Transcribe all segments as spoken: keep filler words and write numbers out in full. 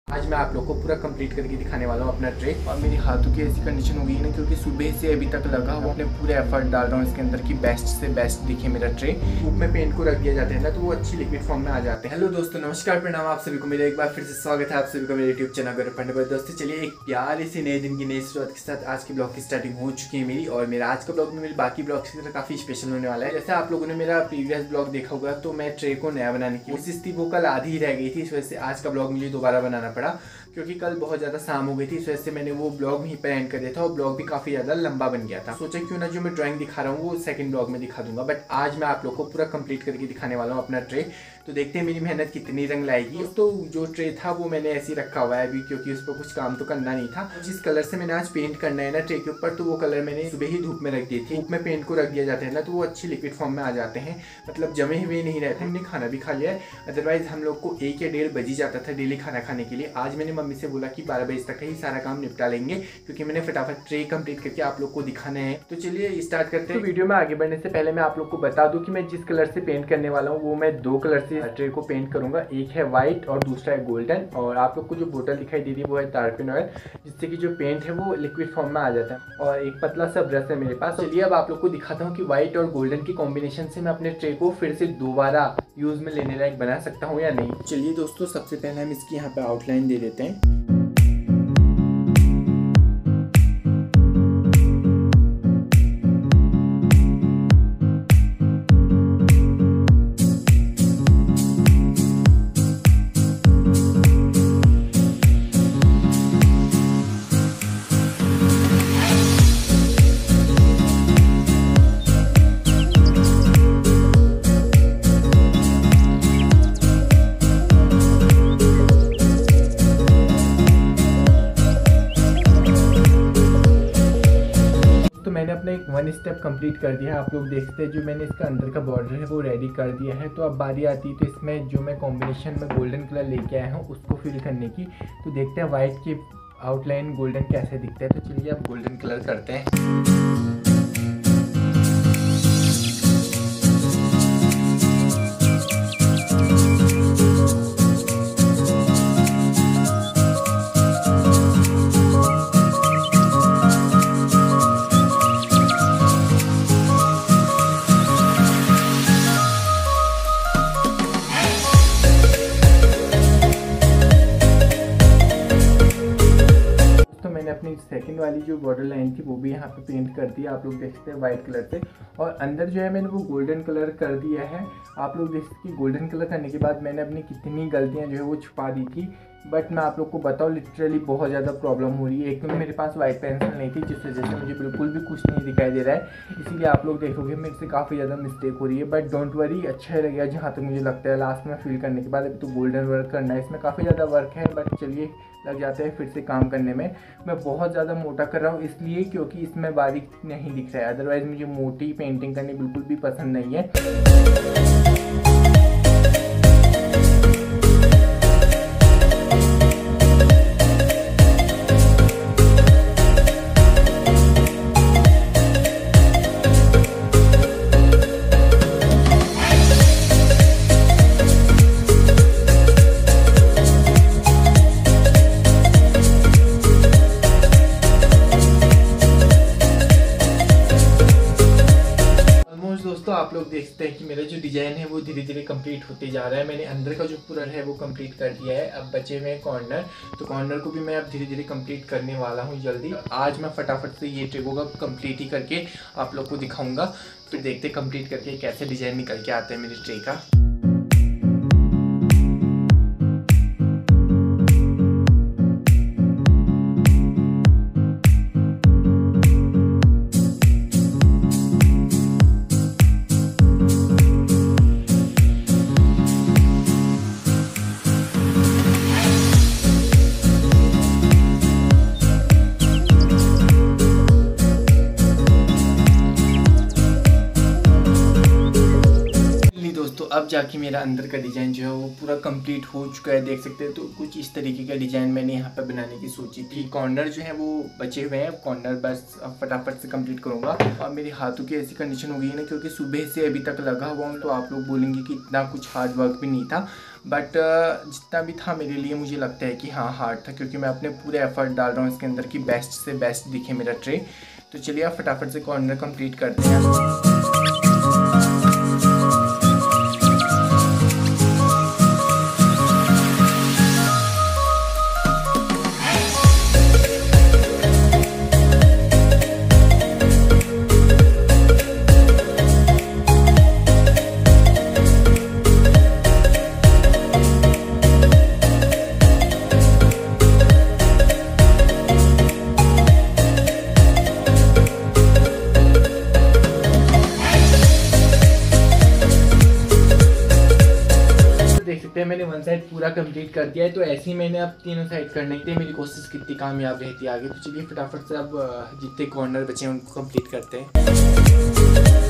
आज मैं आप लोग को पूरा कंप्लीट करके दिखाने वाला हूँ अपना ट्रे। और मेरी हाथों की ऐसी कंडीशन हो गई है ना, क्योंकि सुबह से अभी तक लगा हुआ अपने पूरे एफर्ट डाल रहा हूँ इसके अंदर की बेस्ट से बेस्ट दिखे मेरा ट्रे। धूप में पेंट को रख दिया जाता है ना, तो वो अच्छी लिक्विड फॉर्म में आ जाते हैं। हेलो दोस्तों, नमस्कार, प्रणाम आप सभी को। मेरा एक बार फिर से स्वागत है आप सभी को मेरे यूट्यूब चैनल पर पढ़ने पर। दोस्तों चलिए, एक प्यारे से नए दिन की नई शुरुआत के साथ आज के ब्लॉग की स्टार्टिंग हो चुकी है मेरी। और मेरा आज का ब्लॉग में मेरे बाकी ब्लॉग की तरह काफी स्पेशल होने वाला है। जैसे आप लोगों ने मेरा प्रीवियस ब्लॉग देखा होगा, तो मैं ट्रे को नया बनाने की कोशिश थी, वो कल आधी ही रह गई थी। इस वजह से आज का ब्लॉग मुझे दोबारा बनाना पड़ा, क्योंकि कल बहुत ज़्यादा शाम हो गई थी। इस वजह से मैंने वो ब्लॉग वहीं पर एंड कर दिया था और ब्लॉग भी काफ़ी ज़्यादा लंबा बन गया था। सोचा क्यों ना जो मैं ड्राइंग दिखा रहा हूँ वो सेकंड ब्लॉग में दिखा दूंगा, बट आज मैं आप लोग को पूरा कंप्लीट करके दिखाने वाला हूँ अपना ट्रे। तो देखते हैं मेरी मेहनत कितनी रंग लाएगी। तो जो ट्रे था वो मैंने ऐसे ही रखा हुआ है अभी, क्योंकि उस पर कुछ काम तो करना नहीं था। जिस कलर से मैंने आज पेंट करना है ना ट्रे के ऊपर, तो वो कलर मैंने सुबह ही धूप में रख दी थी। धूप में पेंट को रख दिया जाता है ना, तो वो अच्छी लिक्विड फॉर्म में आ जाते हैं, मतलब जमे हुए नहीं रहते। हमने खाना भी खा लिया है, अदरवाइज हम लोग को एक या डेढ़ बज ही जाता था डेली खाना खाने के लिए। आज मैंने मम्मी से बोला कि बारह बजे तक ही सारा काम निपटा लेंगे, क्योंकि मैंने फटाफट ट्रे कंप्लीट करके आप लोग को दिखाना है। तो चलिए स्टार्ट करते हैं। तो वीडियो में आगे बढ़ने से पहले मैं आप लोग को बता दूं कि मैं जिस कलर से पेंट करने वाला हूँ वो मैं दो कलर से ट्रे को पेंट करूंगा। एक है व्हाइट और दूसरा है गोल्डन। और आप लोग को जो बोतल दिखाई दे रही है वो है तारपिन ऑयल, जिससे कि जो पेंट है वो लिक्विड फॉर्म में आ जाता है। और एक पतला सा ब्रश है मेरे पास। चलिए अब आप लोग को दिखाता हूँ कि व्हाइट और गोल्डन की कॉम्बिनेशन से मैं अपने ट्रे को फिर से दोबारा यूज में लेने लायक बना सकता हूँ या नहीं। चलिए दोस्तों, सबसे पहले हम इसकी यहाँ पे आउटलाइन दे देते हैं। मैंने अपना एक वन स्टेप कंप्लीट कर दिया है। आप लोग देखते हैं जो मैंने इसका अंदर का बॉर्डर है वो रेडी कर दिया है। तो अब बारी आती है तो इसमें जो मैं कॉम्बिनेशन में गोल्डन कलर लेके आया हूँ उसको फिल करने की। तो देखते हैं व्हाइट की आउटलाइन गोल्डन कैसे दिखता है। तो चलिए अब गोल्डन कलर करते हैं। अपनी सेकंड वाली जो बॉर्डर लाइन थी वो भी यहाँ पे पेंट कर दिया, आप लोग देख सकते हैं व्हाइट कलर से। और अंदर जो है मैंने वो गोल्डन कलर कर दिया है। आप लोग देख सकते हैं गोल्डन कलर करने के बाद मैंने अपनी कितनी गलतियाँ जो है वो छुपा दी थी। बट मैं आप लोग को बताऊँ, लिटरली बहुत ज़्यादा प्रॉब्लम हो रही है। एक तो मेरे पास वाइट पेंसिल नहीं थी, जिस वजह से मुझे बिल्कुल भी कुछ नहीं दिखाई दे रहा है। इसीलिए आप लोग देखोगे मेरे से काफ़ी ज़्यादा मिस्टेक हो रही है। बट डोंट वरी, अच्छा ही लगेगा जहाँ तक मुझे लगता है। लास्ट में फिल करने के बाद अभी तो गोल्डन वर्क करना है, इसमें काफ़ी ज़्यादा वर्क है। बट चलिए लग जाते हैं फिर से काम करने में। मैं बहुत ज़्यादा मोटा कर रहा हूँ इसलिए क्योंकि इसमें बारीक नहीं दिख रहा है, अदरवाइज़ मुझे मोटी पेंटिंग करनी बिल्कुल भी पसंद नहीं है। दोस्तों आप लोग देखते हैं कि मेरा जो डिज़ाइन है वो धीरे धीरे कंप्लीट होते जा रहा है। मैंने अंदर का जो पूरा है वो कंप्लीट कर दिया है। अब बचे हुए कॉर्नर, तो कॉर्नर को भी मैं अब धीरे धीरे कंप्लीट करने वाला हूँ जल्दी। आज मैं फटाफट से ये ट्रे को कंप्लीट ही करके आप लोग को दिखाऊंगा, फिर देखते कंप्लीट करके कैसे डिज़ाइन निकल के आता है मेरी ट्रे का। अब जाके मेरा अंदर का डिज़ाइन जो है वो पूरा कंप्लीट हो चुका है, देख सकते हैं। तो कुछ इस तरीके का डिज़ाइन मैंने यहाँ पर बनाने की सोची थी। कॉर्नर जो है वो बचे हुए हैं, कॉर्नर बस फटाफट से कंप्लीट करूँगा। और मेरे हाथों की ऐसी कंडीशन हो गई है ना, क्योंकि सुबह से अभी तक लगा हुआ हूँ, तो आप लोग बोलेंगे कि इतना कुछ हार्ड वर्क भी नहीं था, बट जितना भी था मेरे लिए मुझे लगता है कि हाँ हार्ड था, क्योंकि मैं अपने पूरे एफर्ट डाल रहा हूँ इसके अंदर कि बेस्ट से बेस्ट दिखे मेरा ट्रे। तो चलिए आप फटाफट से कॉर्नर कंप्लीट करते हैं। देख सकते हैं मैंने वन साइड पूरा कंप्लीट कर दिया है। तो ऐसे ही मैंने अब तीनों साइड करने के लिए मेरी कोशिश कितनी कामयाब रहती है आगे। तो चलिए फटाफट से अब जितने कॉर्नर बचे हैं उनको कंप्लीट करते हैं।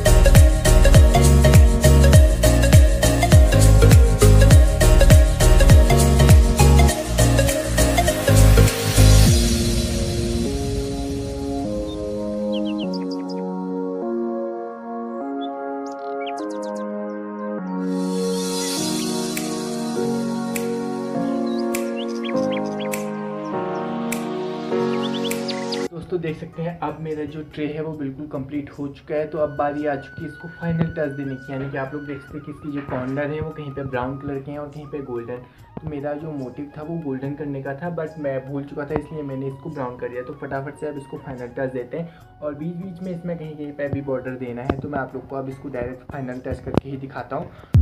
दोस्तों देख सकते हैं अब मेरा जो ट्रे है वो बिल्कुल कंप्लीट हो चुका है। तो अब बारी आ चुकी है इसको फाइनल टच देने की, यानी कि आप लोग देख सकते हैं कि इसकी जो कॉर्नर है वो कहीं पे ब्राउन कलर के हैं और कहीं पे गोल्डन। तो मेरा जो मोटिव था वो गोल्डन करने का था, बट मैं भूल चुका था, इसलिए मैंने इसको ब्राउन कर दिया। तो फटाफट से अब इसको फाइनल टच देते हैं। और बीच बीच में इसमें कहीं कहीं पर भी बॉर्डर देना है, तो मैं आप लोग को अब इसको डायरेक्ट फाइनल टच करके ही दिखाता हूँ।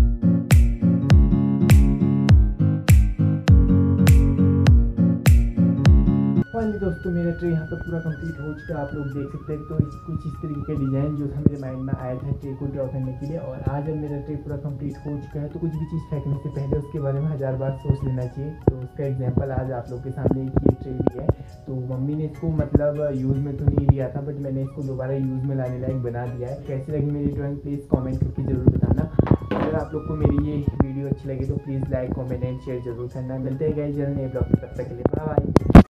फाइनली दोस्तों मेरा ट्रे यहाँ पर पूरा कंप्लीट हो चुका है, आप लोग देख सकते हैं। तो इस कुछ इस तरीके का डिज़ाइन जो था मेरे माइंड में आया था ट्रे को ड्रॉ करने के लिए। और आज जब मेरा ट्रे पूरा कंप्लीट हो चुका है, तो कुछ भी चीज़ फेंकने से पहले उसके बारे में हज़ार बार सोच लेना चाहिए। तो उसका एग्जांपल आज आप लोग के सामने एक ये ट्रे भी है। तो मम्मी ने इसको मतलब यूज़ में तो नहीं लिया था, बट मैंने इसको दोबारा यूज़ में लाने लायक बना दिया है। कैसी लगी मेरी ड्राइंग प्लीज़ कॉमेंट करके ज़रूर बताना। अगर आप लोग को मेरी ये वीडियो अच्छी लगी तो please like comment and share जरूर करना। मिलते हैं गाइस जल्द नए ब्लॉग में, तब तक के लिए बाय बाय।